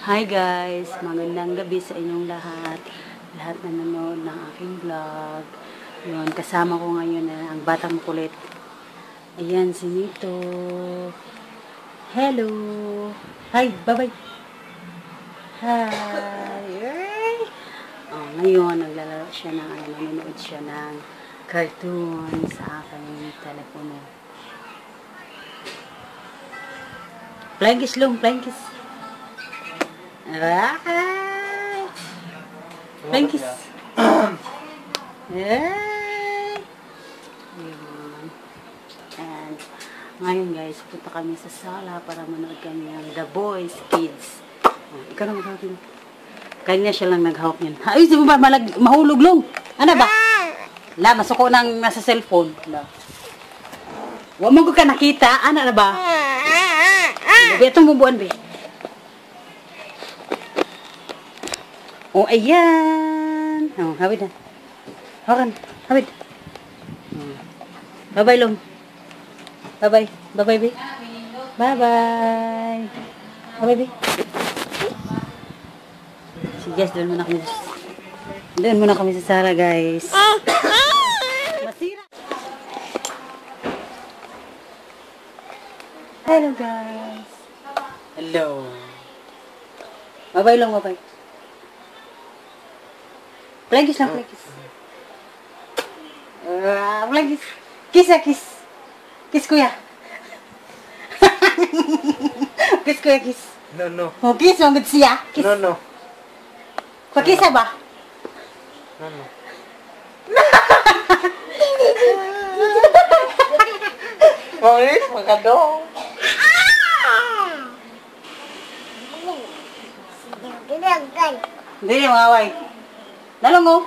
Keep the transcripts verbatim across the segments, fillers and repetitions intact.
Hi guys, magandang gabi sa inyong lahat. Lahat na nanonood ng aking vlog. Yun, kasama ko ngayon na ang batang kulit. Ayan, si Meto. Hello. Hi, bye-bye. Hi. Oh, ngayon, naglalaro siya ng, ano, nanonood siya ng cartoon sa aking telepono. Flying kiss long, flying kiss. Ay! Flying kiss. Ay! Ayan. And, ngayon guys, punta kami sa sala para manood kami ng The Boys Kids. Oh, ikaw na maghawak yun. Kanya siya lang naghawak yun. Ay, di mo ba malag, mahulog long? Ano ba? La, masuko nang nasa cellphone. La. Huwag mo ko ka nakita. Ano na ba? Be, itong bubuan, be. Oh, ayan. Oh, hawid na. Hawakan. Hawid. Oh. Bye-bye, Long. Bye-bye. Bye-bye, be. Bye-bye. Bye-bye, be. Sige, yes, doon muna kami. Doon muna kami sa sala, guys. Masira. Hello, guys. Hello. Bye-bye, Long. Bye-bye. Flying kiss lang, flying kiss. Uh, flying kiss. Kiss ya, kiss. Kiss kuya. Kiss kuya, kiss. No, no. Oh, kiss, manggod siya. Kiss. No, no. Pakis ba? No, no. Maurice, magkadong. Hindi, mga away. Nalong mo?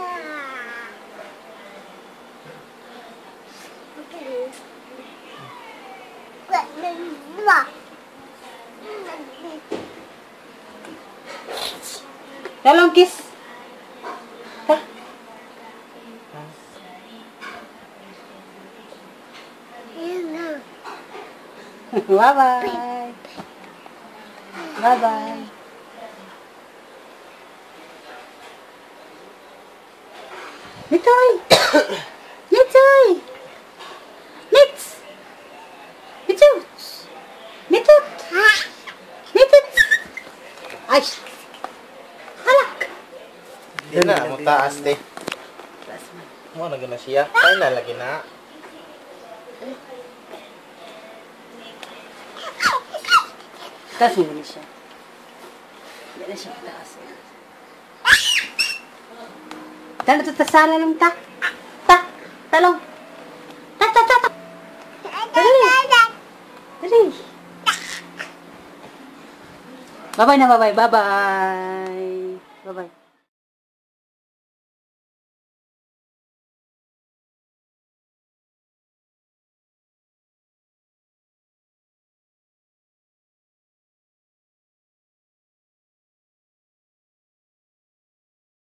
Nalong kiss. Ha? Bye-bye. Bye-bye. Metoy! Metoy! Mets! Metot! Metot! Metot! Ay! Halak! Yan na, mo taas de. Taas man. Mo na gana siya. Ay na lagi na. Taas mo na siya. Yan na siya taas. Talo to tasala lang ta. Ta. Talong. Ta ta ta. Dali. Dali. Bye-bye na, bye-bye. Bye-bye. Bye-bye.